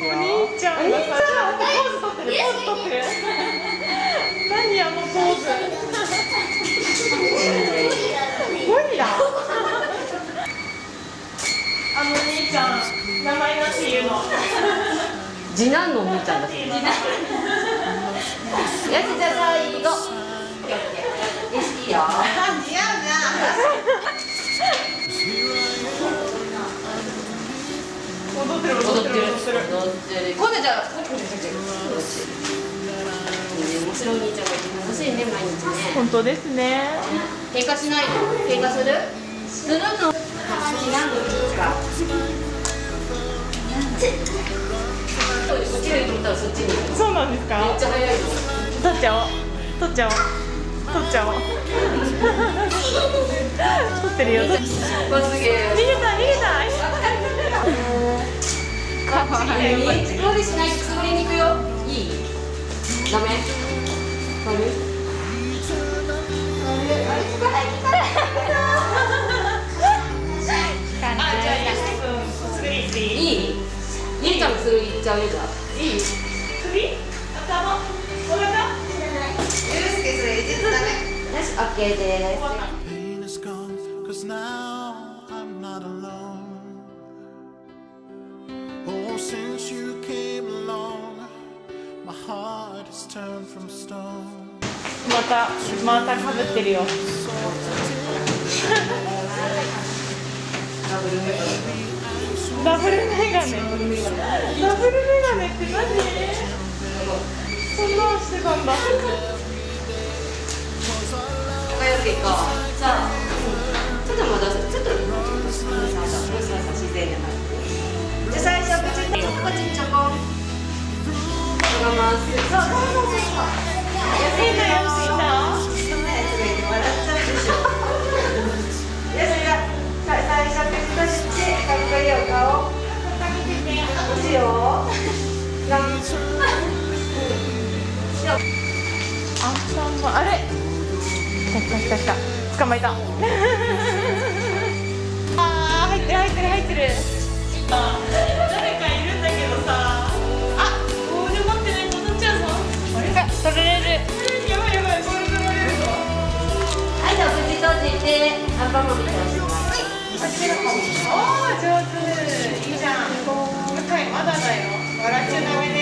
お兄ちゃんがさ、ポーズ取ってる、ポーズ取ってる。何あのポーズ。ゴリラ。あの兄ちゃん、名前なんていうの。 次男のお兄ちゃんだ。よし、じゃあ最後。よし、いいよ。 似合うな。踊ってる。 今度じゃあ、面白いお兄ちゃんがいて楽しいね、毎日ね。 本当ですね。 喧嘩しないの？喧嘩する？するの？何のですか？こっちに取ったらそっちに。 そうなんですか。 めっちゃ早いの。 取っちゃおう。取っちゃおう。取っちゃおう。取ってるよ。逃げた、逃げた。 素振りしないと素振りに行くよ。いい？ダメ？ダメ？いい？ゆりちゃんも素振り行っちゃうよ。じゃあいい？ 首？頭？お腹？ ゆうすけそれ実ダメ。よし、オッケーです。 またかぶってるよ。ダブルメガネ。ダブルメガネって何？そんなのしてたんだ。 仲良く行こう。さあ、ちょっと戻す。ちょっと自然じゃない。じゃあ最初口にこっちにちょこん。我慢する。そう。 いいんだよ、いいんだ。 笑っちゃうでしょ。よし、じゃあ最初口閉じてかっこいいお顔。いいよ。 あれ。来た。捕まえた。ああ、入ってる。誰かいるんだけどさ。あ、ボール持ってないと取っちゃうぞ。あれ？取れる。やばい、ボール取られるぞ。 はい、じゃあ口閉じてアンパンマンみたいな。 おー、上手。いいじゃん。まだだよ。笑っちゃダメね。